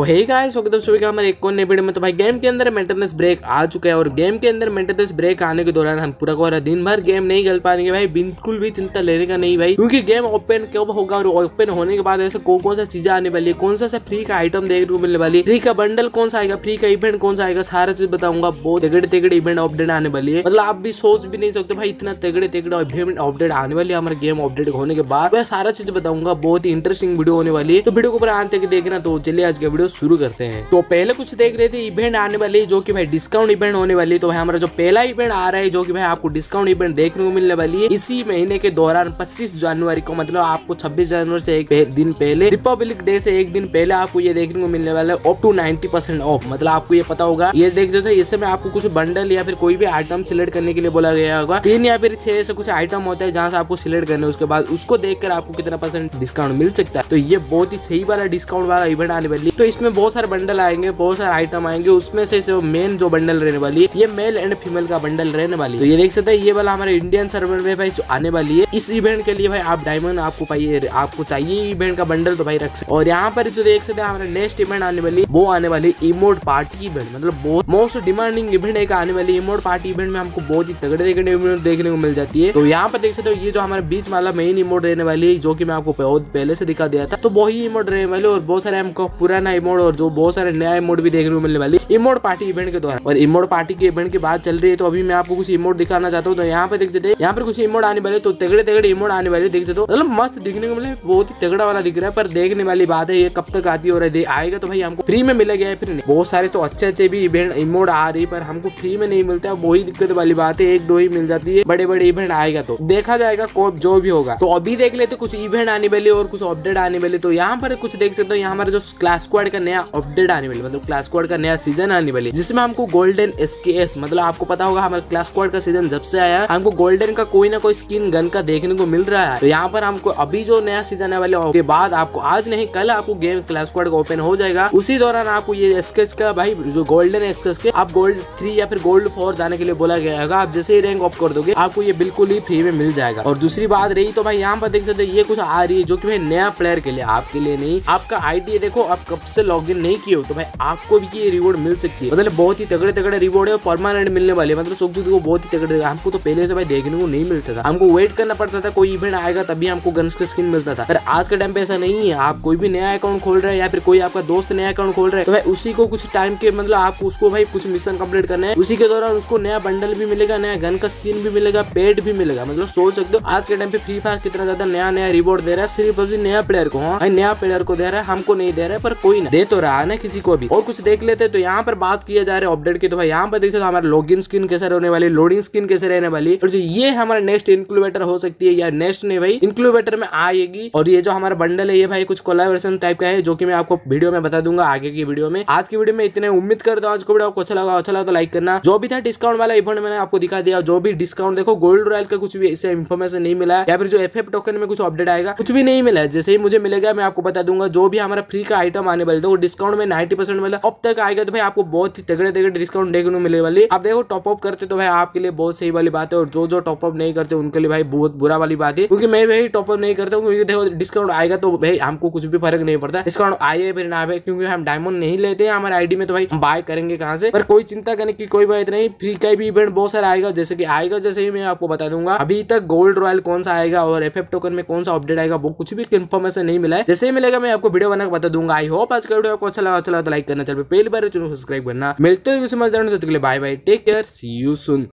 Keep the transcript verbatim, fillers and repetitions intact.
तो hey guys स्वागत है सभी का हमारे एक और नए वीडियो में। तो भाई गेम के अंदर मेंटेनेंस ब्रेक आ चुका है और गेम के अंदर मेंटेनेंस ब्रेक आने के दौरान हम पूरा पूरा दिन भर गेम नहीं खेल पाएंगे भाई। बिल्कुल भी चिंता लेने का नहीं भाई, क्योंकि गेम ओपन कब होगा और ओपन होने के बाद ऐसे कौन कौन सा चीजें आने वाली है, कौन सा फ्री का आइटम देखने को मिलने वाली है, फ्री का बंडल कौन सा आएगा, फ्री का इवेंट कौन सा आएगा, सारा चीज बताऊंगा। बहुत तगड़े तगड़े इवेंट अपडेट आने वाली है, मतलब आप भी सोच भी नहीं सकते भाई इतना तगड़े तगड़े इवेंट अपडेट आने वाली है हमारे गेम अपडेट होने के बाद। मैं सारा चीज बताऊंगा, बहुत ही इंटरेस्टिंग वीडियो होने वाली है। तो वीडियो को पूरा अंत तक देखना। तो चलिए आज का वीडियो शुरू करते हैं। तो पहले कुछ देख रहे थे इवेंट आने वाली है जो कि भाई डिस्काउंट इवेंट होने वाली है। तो भाई हमारा जो पहला इवेंट आ रहा है जो कि भाई आपको डिस्काउंट इवेंट देखने को मिलने वाली है इसी महीने के दौरान पच्चीस जनवरी को, मतलब आपको छब्बीस जनवरी से एक दिन पहले, रिपब्लिक डे से एक दिन पहले आपको ये देखने को मिलने वाला है up to ninety percent off. मतलब आपको ये पता होगा, ये देख सकते हो इसमें आपको कुछ बंडल या फिर कोई भी आइटम सिलेक्ट करने के लिए बोला गया होगा। तीन या फिर छह से कुछ आइटम होता है जहाँ से आपको सिलेक्ट करने, उसके बाद उसको देखकर आपको कितना परसेंट डिस्काउंट मिल सकता है। तो ये बहुत ही सही वाला डिस्काउंट वाला इवेंट आने वाली है। तो इसमें बहुत सारे बंडल आएंगे, बहुत सारे आइटम आएंगे, उसमें से जो मेन जो बंडल रहने वाली है ये मेल एंड फीमेल का बंडल रहने वाली है। तो ये देख सकते हैं ये वाला हमारे इंडियन सर्वर में भाई जो आने वाली है। इस इवेंट के लिए भाई आप डायमंड आपको पाइए, आपको चाहिए इवेंट का बंडल तो भाई रख सकते। और यहाँ पर जो देख सकते हैं हमारे नेक्स्ट इवेंट आने वाली वो आने वाली इमोट पार्टी इवेंट, मतलब बहुत मोस्ट डिमांडिंग इवेंट एक आने वाली इमोट पार्टी इवेंट में हमको बहुत ही तगड़े तगड़े इवेंट देखने को मिल जाती है। तो यहाँ पर देख सकते हो ये जो हमारे बीच वाला मेन इमोट रहने वाली है जो की मैं आपको बहुत पहले से दिखा दिया था। तो वही इमोट रहने वाले और बहुत सारे हमको पुराना इमोट और जो बहुत सारे नया इमोट भी देखने को मिलने वाली इमोट पार्टी इवेंट के दौरान। और इमोट पार्टी के इवेंट की बात चल रही है तो अभी मैं आपको कुछ इमोट दिखाना चाहता हूँ। तो यहाँ पे देख सकते हैं यहाँ पर कुछ इमोट आने वाले, तो तगड़े तगड़े इमोट आने वाले देख सकते हो, मतलब मस्त दिखने को मिले, बहुत ही तगड़ा वाला दिख रहा है। पर देखने वाली बात है ये कब तक आती है और आएगा तो भाई हमको फ्री में मिलेगा या फिर नहीं। बहुत सारे तो अच्छे अच्छे भी इवेंट इमोट आ रही पर हमको फ्री में नहीं मिलता, वही दिक्कत वाली बात है। एक दो ही मिल जाती है, बड़े बड़े इवेंट आएगा तो देखा जाएगा जो भी होगा। तो अभी देख लेते कुछ इवेंट आने वाले और कुछ अपडेट आने वाले। तो यहाँ पर कुछ देख सकते हो यहाँ हमारे जो क्लास स्क्वाड का नया अपडेट आने वाली, मतलब क्लास स्क्वाड का नया सीजन आने वाली जिसमें हमको गोल्डन एसकेएस, मतलब आपको पता होगा हमारे क्लास स्क्वाड का सीजन जब से आया हमको गोल्डन का कोई ना कोई स्किन गन का देखने को मिल रहा है। तो यहाँ पर हमको अभी जो नया सीजन आने वाले के बाद आपको आज नहीं कल आपको गेम क्लास स्क्वाड का ओपन हो जाएगा। उसी दौरान आपको ये एसकेएस का भाई जो गोल्डन एक्सेस के आप गोल्ड थ्री या फिर गोल्ड फोर जाने के लिए बोला गया होगा। आप जैसे ही रैंक अप कर दोगे आपको ये बिल्कुल ही फ्री में मिल जाएगा। और दूसरी बात रही तो भाई यहाँ पर देख सकते हो ये कुछ आ रही है जो कि भाई नया प्लेयर के लिए, आपके लिए नहीं। आपका आईडी देखो आप कब से लॉग इन नहीं किए हो तो भाई आपको भी ये रिवॉर्ड मिल सकती है, मतलब बहुत ही तगड़े तगड़े रिवॉर्ड है, परमानेंट मिलने वाले, मतलब सुख को बहुत ही तगड़े। हमको तो पहले से भाई देखने को नहीं मिलता था, हमको वेट करना पड़ता था कोई इवेंट आएगा तभी हमको गन्स का स्किन मिलता था। पर आज के टाइम पे ऐसा नहीं है, आप कोई भी नया अकाउंट खोल रहे हैं या फिर कोई आपका दोस्त नया अकाउंट खोल रहा है तो भाई उसी को कुछ टाइम के मतलब आपको उसको भाई कुछ मिशन कंप्लीट करना है, उसी के दौरान उसको नया बंडल भी मिलेगा, नया गन का स्किन भी मिलेगा, पेट भी मिलेगा। मतलब सोच सकते हो आज के टाइम पे फ्री फायर कितना ज्यादा नया नया रिवॉर्ड दे रहा है सिर्फ नया प्लेयर को। हाँ नया प्लेयर को दे रहा है, हमको नहीं दे रहा है, पर कोई ना दे तो रहा है ना किसी को भी। और कुछ देख लेते हैं। तो यहाँ पर बात किया जा रहा है अपडेट की, तो भाई यहाँ पर देख सकते हो हमारा लॉगिन स्किन कैसे रहने वाली, लोडिंग स्किन कैसे रहने वाली, और जो ये हमारा नेक्स्ट इंक्लूबेटर हो सकती है या नेक्स्ट नहीं भाई इंक्लूबेटर में आएगी। और ये जो हमारा बंडल है ये भाई कुछ कोलैबोरेशन टाइप का है जो कि मैं आपको वीडियो में बता दूंगा आगे की वीडियो में। आज की वीडियो में इतने उम्मीद करता हूँ आज को वीडियो आपको अच्छा लगा, अच्छा लगा तो लाइक करना। जो भी था डिस्काउंट वाला इवेंट मैंने आपको दिखा दिया, जो भी डिस्काउंट देखो गोल्ड रॉयल का कुछ भी इससे इन्फॉर्मेशन नहीं मिला है या फिर जो एफ एफ टोकन में कुछ अपडेट आएगा कुछ भी नहीं मिला है। जैसे ही मुझे मिलेगा मैं आपको बता दूंगा। जो भी हमारा फ्री का आइटम आने वाले वो डिस्काउंट में नाइन्टी परसेंट वाला अब तक आएगा तो भाई आपको बहुत ही तगड़े तगड़े डिस्काउंट देखने को मिलने वाली। आप देखो टॉप अप करते तो भाई आपके लिए बहुत सही वाली बात है, और जो जो टॉप अप नहीं करते उनके लिए भाई बहुत बुरा वाली बात है, क्योंकि मैं भाई टॉप अप नहीं करता हूँ। क्योंकि देखो डिस्काउंट आएगा तो भाई हमको कुछ भी फर्क नहीं पड़ता, डिस्काउंट आए फिर ना आए, क्योंकि हम डायमंड नहीं लेते हैं हमारे आईडी में तो भाई हम बाय करेंगे कहाँ से। पर कोई चिंता करने की कोई बात नहीं, फ्री का भी इवेंट बहुत सारा आएगा, जैसे कि आएगा जैसे ही मैं आपको बता दूंगा। अभी तक गोल्ड रॉयल कौन सा आएगा और एफ एफ टोकन में कौन सा अपडेट आएगा वो कुछ भी इन्फॉर्मेशन नहीं मिला है। जैसे ही मिलेगा मैं आपको वीडियो बना के बता दूंगा। आई होप आज का वीडियो आपको अच्छा लगा, अच्छा लगा तो लाइक करना, चल पहली बार चैनल सब्सक्राइब करना। मिलते हैं समझदार, bye bye, take care, see you soon.